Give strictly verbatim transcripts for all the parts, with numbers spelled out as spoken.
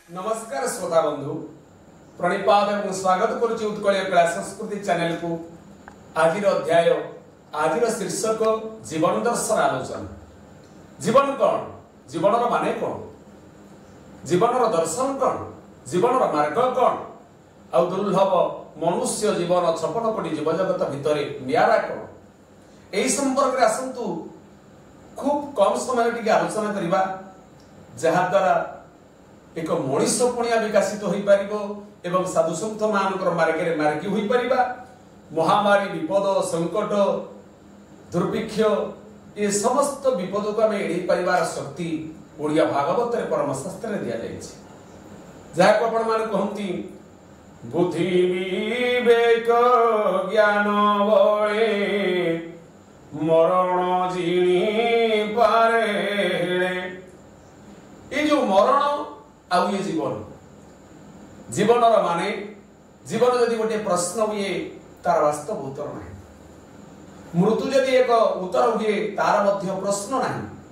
नमस्कार श्रोता बंधु प्रणिपात एवं स्वागत करुच्ची उत्कलीय कला संस्कृति चैनल को। आज अध्याय आज शीर्षक जीवन दर्शन आलोचना। जीवन कौन, जीवन माने कौन, जीवन दर्शन कौन, जीवन मार्ग कौन, आ दुर्लभ मनुष्य जीवन छपन कोटी जीव जगत भितर नियारा कौन, यही संपर्क में आसतु खूब कम समय टी आलोचना करवा जहा द्वारा एक मनीष पुणिया विकसित हो पार एवं साधु सन्थ मान मार्गे मार्गी हो पार। महामारी विपद संकट दुर्भिक्ष ये समस्त विपद को आम एड़े पार शक्ति ओडिया भागवत परम शास्त्र दि जाए जहाँ को आपण मान कहती बुद्धि विवेक ज्ञान बळे मरण जिणी पारे। ये जो मरण आउ ये जीवन जीवन माने जीवन जदि गोटे प्रश्न हुए तार वास्तव उत्तर ना, मृत्यु जदि एक उत्तर हुए तार मध्य प्रश्न ना,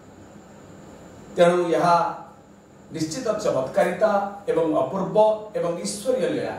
तेणु यह निश्चित चमत्कारिता एवं अपूर्व एवं ईश्वरीय लीला।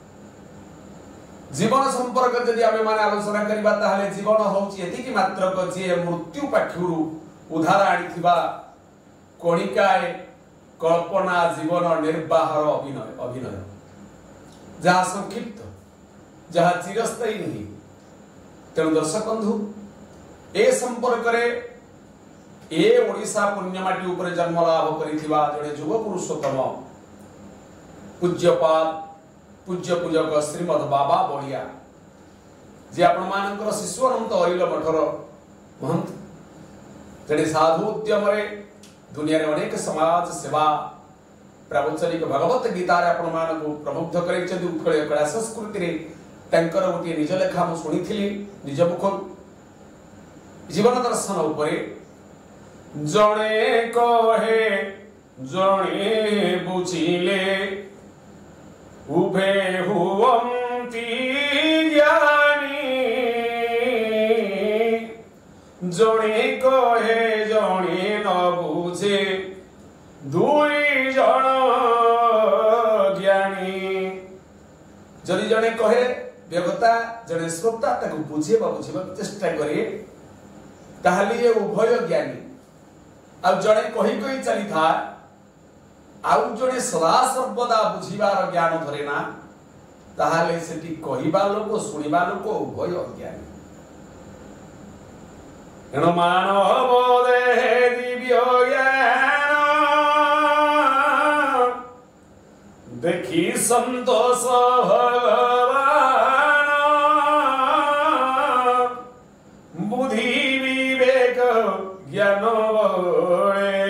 जीवन संपर्क जदि आमे माने आलोचना करिबा ताहले जीवन होउची एतिकी मात्र जे मृत्यु पाखुरु उधार आनिथिबा कणिकाए कल्पना जीवन निर्वाहर अभिनय अभिनय जहाँ संक्षिप्त जहाँ चिरस्थायी नहीं। तेणु दर्शक बंधु ए संपर्क रे ए ओडिशा पुण्यमाटी उपरे जन्म लाभ करिथिबा जड़े युग पुरुषोत्तम पूज्यपाद पूज्य पूजक श्रीमद बाबा बलिया जे आपण मानकर शिशु अनंत अरिल मठर महंत जड़े साधु उद्यम दुनिया रे अनेक समाज सेवा प्रवचनिक भगवत गीता रे आपण मान को प्रमुग्ध करैछथि। उत्कलीय कला संस्कृति रे टंकर गोटे निज लेखा मु सुनिथिली निज मुख जीवन दर्शन उपरे जणे कहे जणे बुझिले उभे हुवंती ज्ञानी जणे कहे जणे न बुझे दुई जण ज्ञानी। जदि जणे कहे व्यक्ता जड़े श्रोता ताको बुझेबा बुझेबा चेष्टा करे ताहले ये उभय ज्ञानी। आ जड़े कही कही चली था आउ जड़े सदा सर्वदा बुझिबार ज्ञान धरे ना ताहले सेठी कहिबा लोक सुनिबा लोक उभय ज्ञानी। एण मानव देहे दिव्य ज्ञान देखी संतोष भगवान बुद्धि विवेक ज्ञान बळे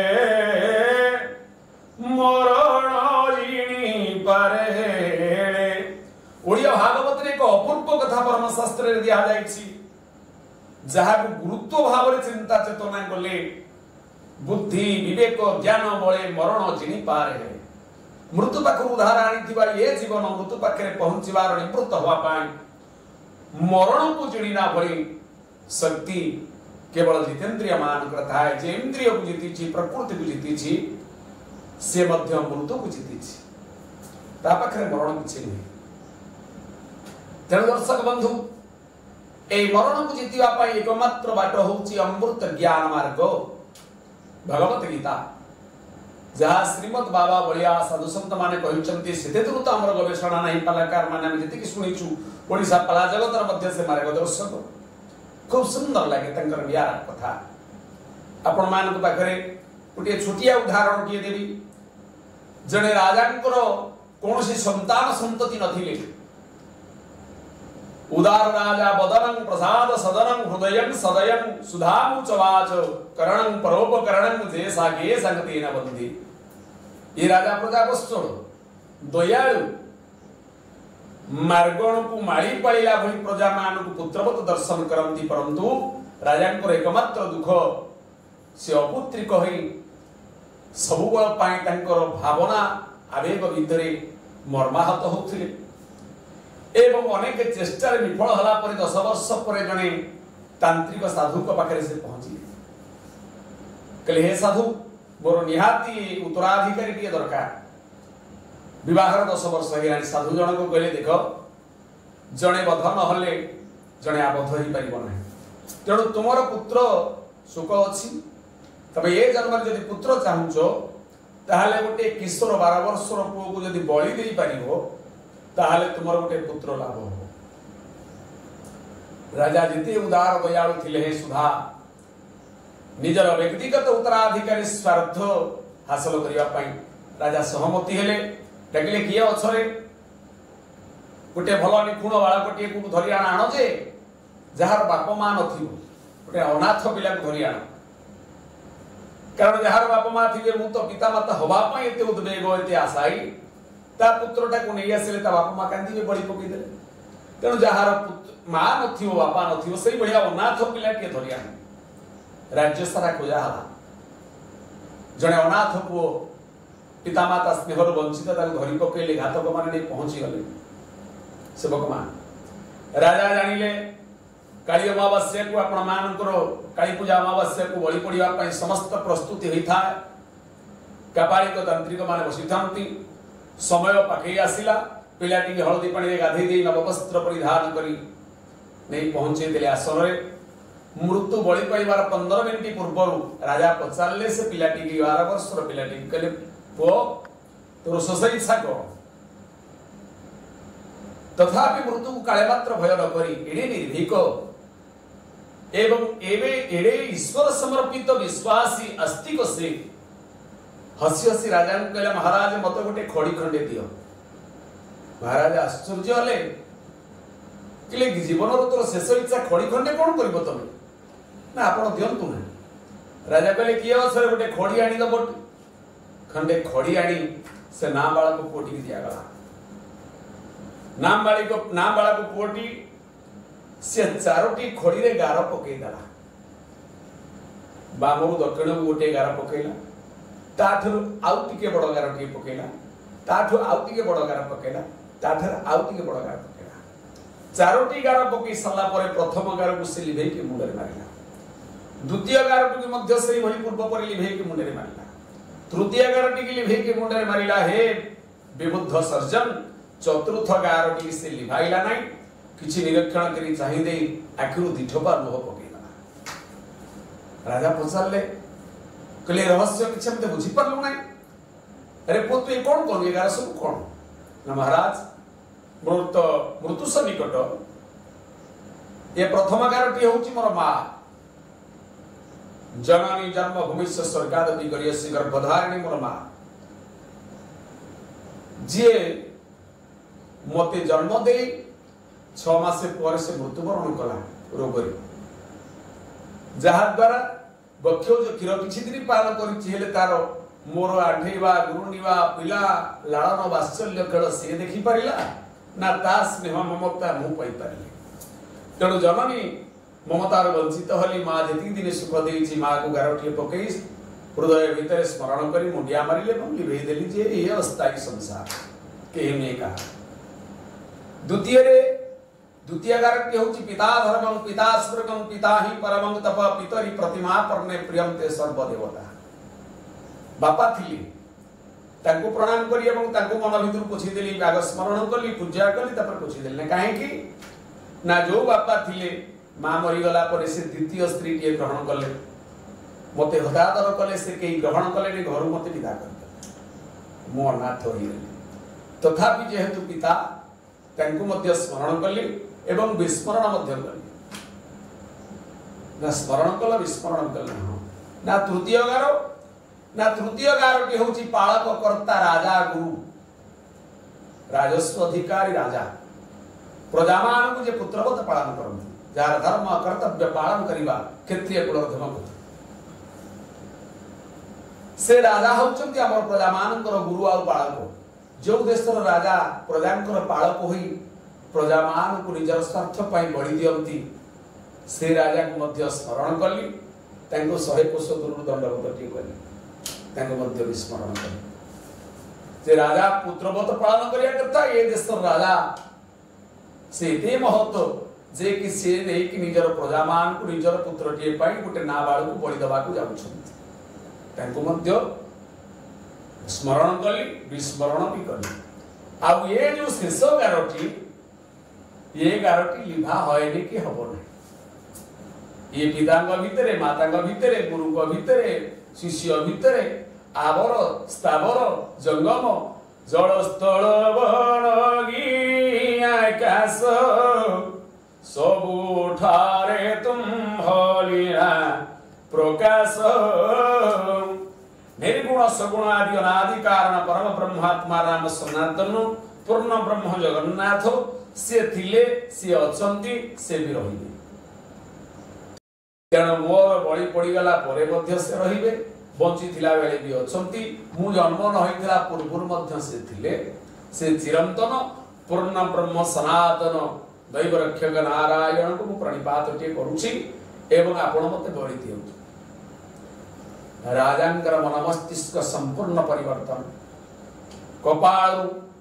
मरण जिणी पारे। ओडिया भागवत एक अपूर्व कथा परम शास्त्र रे दिया जायछि जहाँ को गुरुत्व भाव में चिंता चेतना कले बुद्धि विवेक ज्ञान बळे मरण जिणी पारे। मृत्यु पाखर उधार आनिथिबा ये जीवन मृत्यु पाखे पहुंचबार निवृत्त होवा पाई मरण को जिणीना भली शक्ति केवल जितेंद्रिय मान करता है। जे इंद्रिय को जीती प्रकृति को जीती से मध्य मृत्यु को जीती ता पाखरे मरण किछि नहीं। तेणु दर्शक बंधु ए मरण को जीतिबा पाई एकमात्र बाट होउची अमृत ज्ञान मार्ग भगवत गीता जहाँ श्रीमद बाबा बलिया साधु संत माने कहउचंती सेते दूर तो हमर गवेषणा नहीं कलाकार माने हम जति कि सुनिछु ओडिसा पला जगतर मध्य से मार्गदर्शक खूब सुंदर लागे तंकर नियारा कथा। आपण मान को पाखरे गोटे छोटिया उदाहरण किए देवी जने राजांकर कोनोसी संतान संतति नथिले उदार राजा बदनं प्रसाद सदनं हृदयं सदयं सुधामु चवाच करणं परोपकरणं जे सागे संगतेन बंदी। ये राजा प्रजा वस्तु दयालु मार्गण को माली पड़िला भली प्रजा मान को पुत्रवत दर्शन करती परंतु राजा एकमात्र दुख से अपुत्रिक होई सबुबल पाई तांकर भावना आवेग भितरे मर्माहत होथिले एवं अनेक चेष्टा विफल होला पर दस वर्ष पर जने तांत्रिक साधु को पाखरे से पहुंची कहले हे साधु मोर निहाती उत्तराधिकारी टिए दरकार विवाहर दस वर्ष है साधु जनक कहले देख जड़े बध नहले जड़े आबद्ध हो पार ना तेणु तुमर पुत्र सुख अच्छी तबे ये जन्म जदि पुत्र चाहूच ताहले गोटे किशोर बार वर्षर पुओ को जदि बलि दे पारिबो ताहले तुमर गोटे पुत्र लाभ हो। राजा जिते उदार दयालु थिले हे सुधा निजर व्यक्तिगत उत्तराधिकारी स्वार्थ हासिल करिया पई राजा सहमति हेले डाकिले किए अछरे गोटे भल निपुण बालकटे को धरी आण आण जे जार बाप मां नथिबो गोटे अनाथ पिला को धरी आण कारण जार बाप मां थिबे मु तो पिता माता हवा पई एते उद्वेग एते आशाई ता पुत्रटा को नै आसिले ता बाप मां कांदीबे बळी पकई देले तेणु जार मां नथिबो बापा नथिबो सेई बढ़िया अनाथ पिला के धरी आण राज्य सारा खोजा हला जने अनाथ पुओ पिता माता स्नेहर वंचित धरी पकईले घातक मान पहुंची गले सेवक मान राजा जानिले काली अमावास्या को आपण मानकर काली पूजा अमावास्या को बलि पड़िया समस्त प्रस्तुति होता है कापालिक तांत्रिक मान बसी था समय पाखे आसला पिलाटी हलदी पानी गाधे दे नववस्त्र परिधान करी नहीं पहुंचे दिले आसन में मृत्यु बलि पाइबार पंद्रह मिनिट पूर्व राजा पचारे से पिलाटी की बारह वर्षर पिलाटी कहले पुओ तोर शोष इच्छा कह तथापि मृत्यु को काले मात्र भय न करी एड़े निर्भीक एवं एवे एड़े ईश्वर समर्पित विश्वासी आस्तिक से हसी हसी राजा कहला महाराज मत गोटे खड़ी खंडे दियो। महाराज आश्चर्य हले कि जीवन तोर शेष इच्छा खड़ी खंडे कौन कर तुम ना आप दिंतु ना राजा कहले किए अवसर गोटे खड़ी आनी दब खंडे खड़ी आनी से नाम बाला को पोटी दिगला नाम बाली को नाम बाला को पोटी से चारोटी खड़ी रे गार पकई देला बामरु दक्षिण को गोटे गार पकईला ताठर आउ टिके बड़ गार टिके पकईला ताठर आउ टिके बड़ गार पकईला ताठर आउ टिके बड़ गार पकईला चारोटी गार पकई सला परे प्रथम गार को से लिभे के मुंडे मारिला द्वितीय गार को मध्य से वही पूर्व परे लिभे के मुंडे मारिला तृतीय गार टिके लिभे के मुंडे मारिला हे विबुद्ध सर्जन चतुर्थ गार टिके से लिभाइला नाही किछि निरीक्षण करी चाहि दे आखिरु दिठोपा लोह पकेला राजा पचारले कहले रहस्य किछि हमते बुझी परलु नाही अरे पुत ये कोन कोन ये गार सब कोन ना महाराज मृत मृत्यु से निकट ये प्रथम गारटी होची मोर मां जननी जन्म भूमि से स्वर्गादपि करियसि गर्भधारिणी मोर मां जे मते जन्म दे छह मास पर से मृत्युवरण कला रोग जहा द्वारा बक्ष जो क्षीर किछि दिन पालन करिछि हेले तार मोर आठेबा गुरुनिबा पिला लालन वात्सल्य खेल से देखि परिला ना ता स्नेह ममता मु पाई पारिले तेणु जननी ममतार वंचित हली माँ जी दिन सुख देछि माँ को गारटी पकई हृदय भीतर स्मरण करी मुंडिया मारिले लिभे देली जे ये अस्थायी संसार केहि नै कहा द्वितीय रे द्वितीय गारटी होछि पिता धर्मं पिता स्वर्गं पिता हि परमं तप पितरि प्रतिमा परने प्रियम ते सर्व देवता बापा थिली तांको प्रणाम करी एवं तांको मन भीतर पोछि देली आग स्मरण कली पूजा कली तापर पोछि देली काहे कि ना जो बापा थिले मां मरी गला पर से द्वितीय स्त्री के ग्रहण कले मते हदादर कले से केही ग्रहण कले ने घर मते विदा कर मो अनाथ होई तथापि जेहेतु पिता तांको मध्य स्मरण कली एवं विस्मरण मध्य कली ना स्मरण कल विस्मरण कल ना तृतीय गार ना तृतीय गारटी होची पालक कर्ता राजा गुरु राजस्व अधिकारी राजा प्रजा मान को जे पुत्रवत पालन करନ୍ତି जार धर्म कर्तव्य पालन करिबा क्षत्रिय कुल धर्म से राजा होचंती हमर प्रजा मानकर गुरु आ पालक जो देशर राजा प्रजांकर पालक होई प्रजा मान को निजर स्वार्थ पाई बळी दियंती से राजा को मध्य स्मरण कली तांको सौ कोश दूर दंडवत टी कली तांको मध्य विस्मरण कली जे राजा पुत्रवत पालन करिया करता ये देशर राजा से ते महत्व जे कि से नै कि निजर प्रजा मान को निजर पुत्र टी पाई गुटे नाबाळ को बळी दबा को जाउछंती तांको मध्य स्मरण कली विस्मरण भी कली आउ ये जो शीर्ष गारटी ये गारटी लिभा हयनि कि हबो नहीं। ये पितांग भितरे मातांग भितरे गुरुंग भितरे शिष्य भितरे आवर स्थावर जंगम जल स्थल वन आकाश सबुठारे तुम हलीला प्रकाश निर्गुण सगुण आदि अनादि कारण परम ब्रह्मात्मा राम सनातन पूर्ण ब्रह्म जगन्नाथ से थिले से अछंती से भी रहिबे। तेणु मोर बड़ी पड़गला परे मध्य से रहिबे बंची थिला बेले भी अछंती मु जन्म न होइतला पूर्वरु मध्य से थिले से चिरंतन पूर्ण ब्रह्म सनातन दैव रक्षक नारायण को मु प्रणिपात टे करूछि एवं आपण मते बळी दियंतु। राजांकर मन मस्तिष्क संपूर्ण परिवर्तन कपाल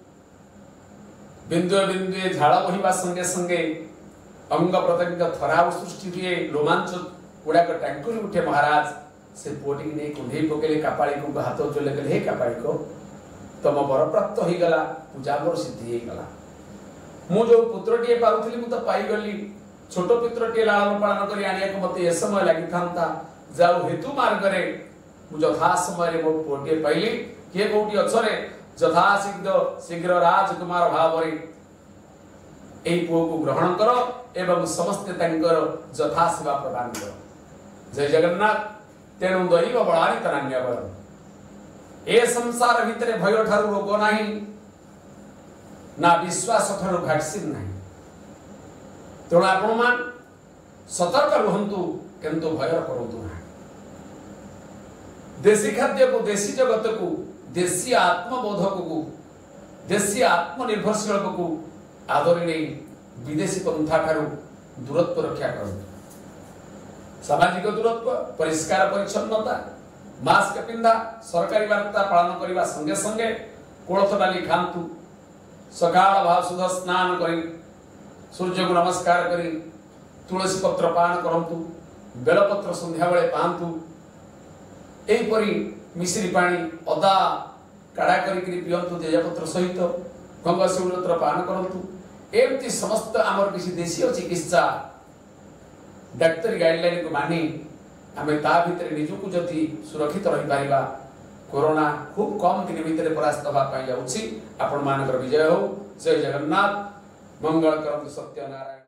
बिंदु बिंदु झाड़ बहिबा संगे संगे अंग प्रत्यंग थराव सृष्टि दिए रोमांच गुड़ाक टांकुरी उठे महाराज से पोटी नहीं कुंडे पकेले कापाड़ी को हाथ चले गले हे कापाड़ी को तम बर प्राप्त हो गला पूजा मोर सिद्धि हो गला मु जो पुत्रटिए पाउथली मु तो पाई गली छोट पुत्रटिए लालन पालन करी आनिया को मते ए समय लागि थांता जाऊ हेतु मार्ग रे मु यथा समय रे मो पोटिए पाइली के कोटी अछरे यथा शीघ्र शीघ्र राजकुमार भाव रे एई पो को ग्रहण करो एवं समस्त तंकर यथा सेवा प्रदान करो। जय जगन्नाथ। तेणु दैव बळानि तनान्य बळ ए संसार भितरे भय ठारू रोग नाही ना विश्वास ठारू वैक्सीन नाही। तेणु आपण मान सतर्क रुहंतु किंतु भय करंतु नाही। देशी खाद्य को देशी जगत को देशी आत्मबोधक को देशी आत्मनिर्भरशील को आदरी नहीं विदेशी पंथा ठारू दूरत्व रक्षा करंतु। सामाजिक दूरत्व परिष्कार परिच्छन्नता मास्क पिंधा सरकारी वार्ता पालन करने संगे संगे कोलथ डाली खातु सकाल भाव सुध स्नान करी सूर्य को नमस्कार करी तुलसी पत्र पान करंतु बेलपत्र संध्या बेले पांतु एपरी मिश्री पानी अदा काढ़ा करी पियंतु तेजपत्र सहित गंगाशिवरत्र पान करंतु। एमती समस्त आमर किसी देशीय चिकित्सा डाक्तरी गाइडलाइन को मानी आमे ता भितर निजुकु जति सुरक्षित रही पारिबा कोरोना खूब कम दिन भितर परास्त होगा पाई जाउछि। आपण मानकर विजय हो। जय जगन्नाथ। मंगल करतु सत्यनारायण।